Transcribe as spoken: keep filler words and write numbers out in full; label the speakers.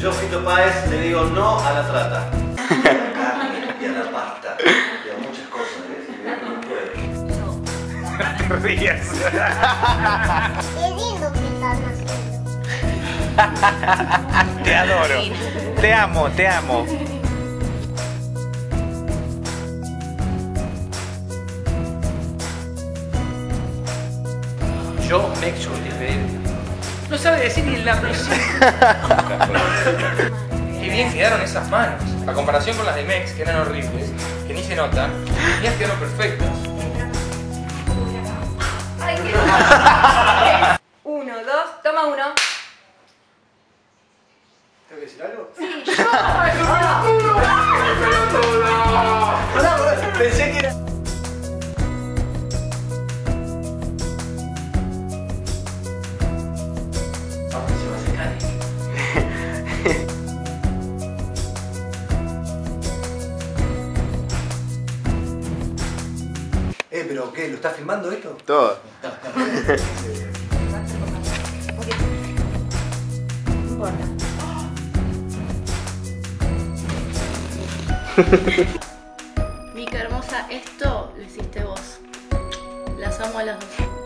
Speaker 1: Yo, Fito Páez, le digo no a la trata. A la carne y a la pasta y a muchas cosas.
Speaker 2: No te rías.
Speaker 3: Qué lindo que estás haciendo.
Speaker 2: Te adoro. Te amo, te amo.
Speaker 4: Yo, Mex Urtipedia. No sabe decir ni la presión. Qué bien quedaron esas manos. A comparación con las de Mex, que eran horribles, que ni se notan, las mías quedaron perfectas.
Speaker 5: Ay, qué... Uno, dos, toma uno.
Speaker 1: ¿Tengo que decir algo?
Speaker 5: Sí, yo.
Speaker 1: Pensé que era... Eh, pero ¿qué? ¿Lo estás filmando esto?
Speaker 2: Todo.
Speaker 5: No importa.
Speaker 6: Mica hermosa, esto lo hiciste vos. Las amo a las dos.